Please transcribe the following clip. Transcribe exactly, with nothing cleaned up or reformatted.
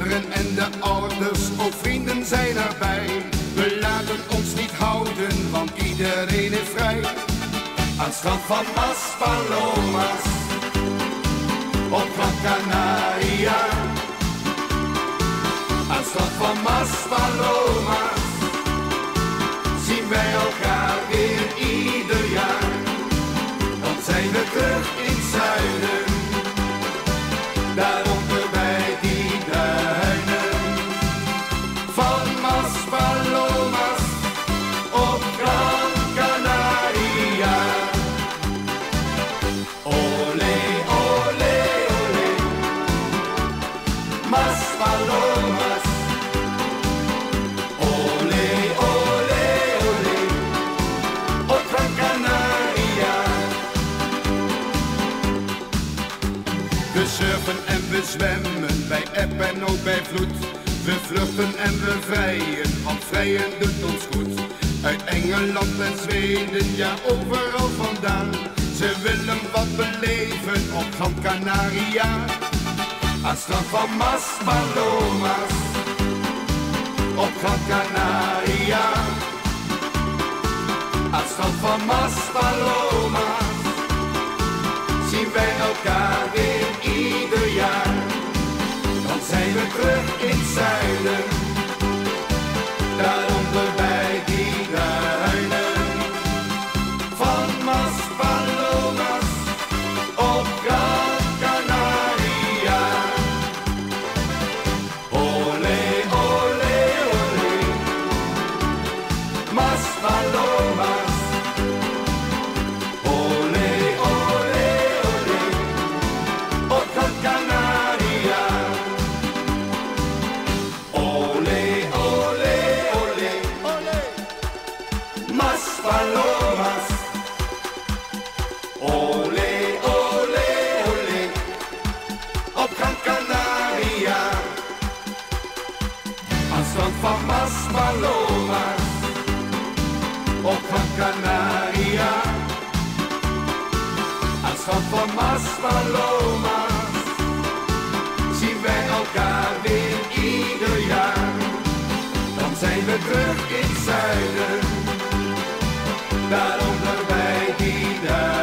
kinderen en de ouders, ook vrienden zijn erbij. We laten ons niet houden, want iedereen is vrij. Aan het strand van Maspalomas, op Gran Canaria. Aan het strand van Maspalomas zien wij elkaar weer ieder jaar. Dan zijn we terug in het zuiden, daaronder bij die duinen van Maspalomas op Gran Canaria. Olé, olé, olé, Maspalomas. Olé, olé, olé, op Gran Canaria. We surfen en we zwemmen, bij eb en ook bij vloed. We vluchten en we vrijen, want vrijen doet ons goed. Uit Engeland en Zweden, ja overal vandaan. Ze willen wat beleven op Gran Canaria. Aan het strand van Maspalomas, op Gran Canaria. Aan het strand van Maspalomas zien wij elkaar weer ieder jaar. Dan zijn we terug in het zuiden, daaronder bij die duinen van Maspalomas op Gran Canaria. Olé, olé, olé, Maspalomas. Olé, olé, olé, op Gran Canaria. Olé, olé, olé, olé, Maspalomas. Olé, olé, olé, op Gran Canaria. Aan het strand van Maspalomas, op Gran Canaria. Aan het strand van Maspalomas zien wij elkaar weer ieder jaar. Dan zijn we terug in het zuiden, daaronder bij die duinen.